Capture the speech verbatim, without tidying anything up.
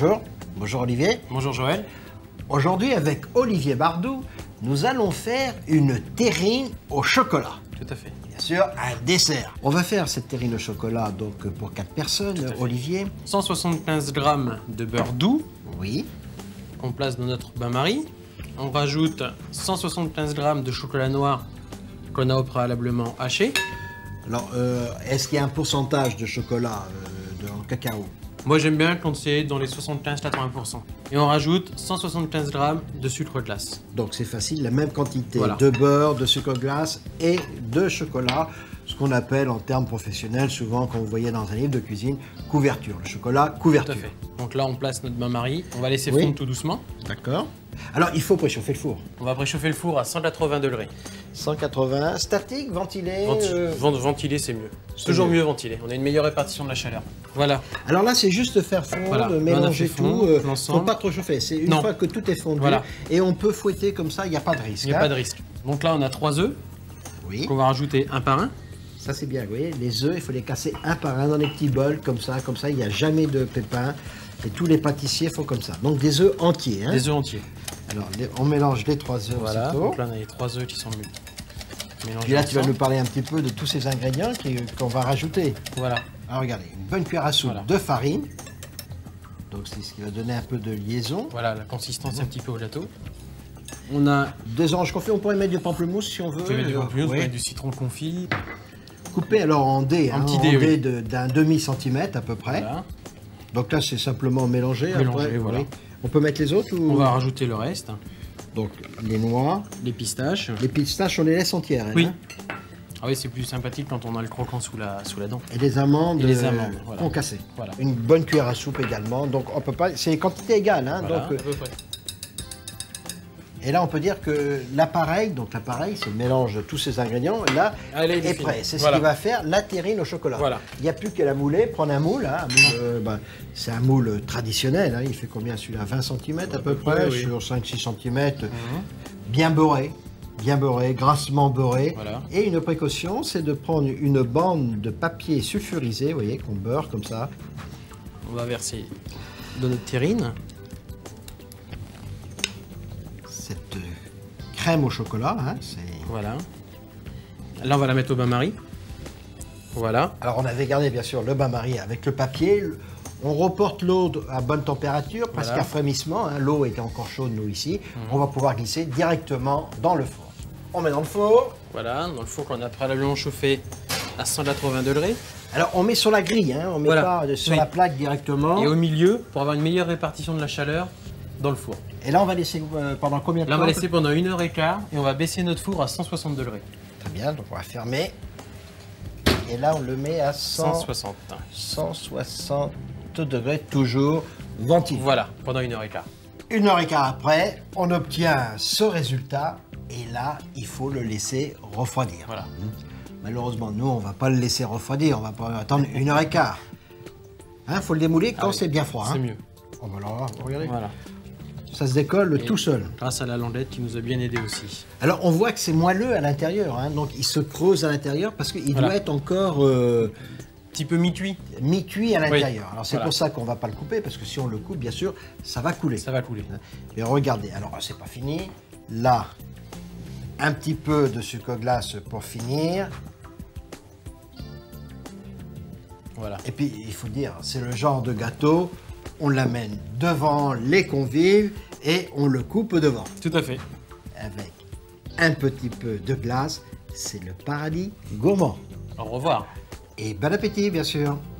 Bonjour. Bonjour Olivier. Bonjour Joël. Aujourd'hui, avec Olivier Bardou, nous allons faire une terrine au chocolat. Tout à fait. Bien sûr, un dessert. On va faire cette terrine au chocolat donc pour quatre personnes. Olivier. cent soixante-quinze grammes de beurre doux. Oui. Qu'on place dans notre bain-marie. On rajoute cent soixante-quinze grammes de chocolat noir qu'on a au préalablement haché. Alors, euh, est-ce qu'il y a un pourcentage de chocolat euh, de, en cacao? Moi, j'aime bien quand c'est dans les soixante-quinze à quatre-vingts pour cent. Et on rajoute cent soixante-quinze grammes de sucre glace. Donc, c'est facile, la même quantité Voilà. de beurre, de sucre glace et de chocolat. Ce qu'on appelle en termes professionnels, souvent, quand vous voyez dans un livre de cuisine, couverture. Le chocolat, couverture. Tout à fait. Donc là, on place notre bain-marie. On va laisser Oui. fondre tout doucement. D'accord. Alors, il faut préchauffer le four. On va préchauffer le four à cent quatre-vingts degrés. cent quatre-vingts, statique, ventilé. Venti euh, vent- Ventilé, c'est mieux. C'est toujours mieux. mieux ventilé. On a une meilleure répartition de la chaleur. Voilà. Alors là, c'est juste faire fondre, Voilà. Là, on a mélanger fait fondre tout. Euh, l'ensemble. faut pas trop chauffer. C'est une Non. fois que tout est fondu. Voilà. Et on peut fouetter comme ça, il n'y a pas de risque. Il n'y a hein. pas de risque. Donc là, on a trois œufs Oui. qu'on va rajouter un par un. Ça, c'est bien. Vous voyez, les œufs, il faut les casser un par un dans les petits bols, comme ça. Comme ça, il n'y a jamais de pépins. Et tous les pâtissiers font comme ça. Donc, des œufs entiers. Hein. Des œufs entiers. Alors, les- on mélange les trois œufs Voilà. aussitôt. Donc là, on a les trois œufs qui sont mélangés. Puis là, tu vas ensemble. nous parler un petit peu de tous ces ingrédients qui- qu'on va rajouter. Voilà. Alors, regardez, une bonne cuillère à soupe Voilà. de farine. Donc, c'est ce qui va donner un peu de liaison. Voilà la consistance un petit peu au gâteau. On a Deux oranges confits, on pourrait mettre du pamplemousse si on veut. on peut mettre du pamplemousse, on peut Oui. mettre du citron confit. Coupé alors en dés, En hein, petits en dés, dés oui. de- d'un demi-centimètre à peu près. Voilà. Donc là, c'est simplement mélanger. Mélanger, après, voilà. oui. On peut mettre les autres ou... On va rajouter le reste. Donc, les noix. Les pistaches. Les pistaches, on les laisse entières. hein, Oui. hein. Ah oui, c'est plus sympathique quand on a le croquant sous la, sous la dent. Et les amandes, Et les euh, amandes, voilà. concassées. Voilà. Une bonne cuillère à soupe également. Donc, on peut pas... C'est les quantités égales. Hein, Voilà, donc, euh, à peu près. Et là, on peut dire que l'appareil, donc l'appareil, c'est le mélange de tous ces ingrédients, là, Allez, il est est fini. prêt. C'est Voilà. ce qui va faire la terrine au chocolat. Voilà. Il n'y a plus qu'à la mouler, prendre un moule. Hein, un moule, euh, bah, c'est un moule traditionnel. Hein, il fait combien celui-là? vingt centimètres à peu près, oui. sur cinq six centimètres. Bien beurré, bien beurré, grassement beurré. Voilà. Et une précaution, c'est de prendre une bande de papier sulfurisé, vous voyez, qu'on beurre comme ça. On va verser de notre terrine. Cette euh, crème au chocolat, hein, c'est... Voilà. Là, on va la mettre au bain-marie. Voilà. Alors on avait gardé bien sûr le bain-marie avec le papier. On reporte l'eau de- à bonne température, presque Voilà. à frémissement. hein. L'eau était encore chaude, nous, ici. On va pouvoir glisser directement dans le four. On met dans le four. Voilà, dans le four qu'on a préalablement chauffé à cent quatre-vingts degrés. Alors on met sur la grille, hein. on met Voilà. pas de- sur Oui. la plaque directement. Et au milieu, pour avoir une meilleure répartition de la chaleur dans le four. Et là on va laisser euh, pendant combien de Là, on temps? va laisser pendant une heure et quart et on va baisser notre four à cent soixante degrés. Très bien, donc on va fermer. Et là on le met à cent cent, soixante. cent soixante degrés, toujours ventilé. Voilà, pendant une heure et quart. Une heure et quart après, on obtient ce résultat et là, il faut le laisser refroidir. Voilà. Malheureusement, nous, on va pas le laisser refroidir, on va pas attendre une heure et quart. Il faut le démouler quand Ah oui, c'est bien froid. C'est hein. mieux. On va alors, regardez. Voilà. Ça se décolle Et tout seul. Grâce à la languette qui nous a bien aidé aussi. Alors, on voit que c'est moelleux à l'intérieur, hein, donc il se creuse à l'intérieur parce qu'il Voilà. doit être encore euh, Un petit peu mi-cuit, mi-cuit à l'intérieur. Alors, c'est Voilà. pour ça qu'on va pas le couper, parce que si on le coupe, bien sûr, ça va couler. ça va couler. Mais regardez, alors c'est pas fini. Là, un petit peu de sucre glace pour finir. Voilà. Et puis, il faut dire, c'est le genre de gâteau, on l'amène devant les convives et on le coupe devant. Tout à fait. Avec un petit peu de glace, c'est le paradis gourmand. Au revoir. Et bon appétit, bien sûr.